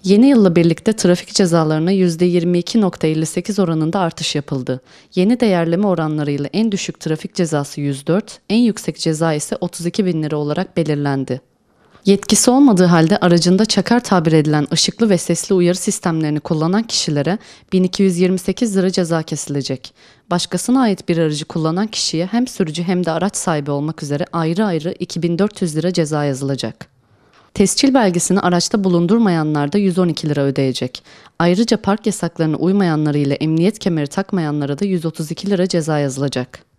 Yeni yılla birlikte trafik cezalarına %22,58 oranında artış yapıldı. Yeni değerleme oranlarıyla en düşük trafik cezası 104, en yüksek ceza ise 32 bin lira olarak belirlendi. Yetkisi olmadığı halde aracında çakar tabir edilen ışıklı ve sesli uyarı sistemlerini kullanan kişilere 1228 lira ceza kesilecek. Başkasına ait bir aracı kullanan kişiye hem sürücü hem de araç sahibi olmak üzere ayrı ayrı 2400 lira ceza yazılacak. Tescil belgesini araçta bulundurmayanlar da 112 lira ödeyecek. Ayrıca park yasaklarına uymayanları ile emniyet kemeri takmayanlara da 132 lira ceza yazılacak.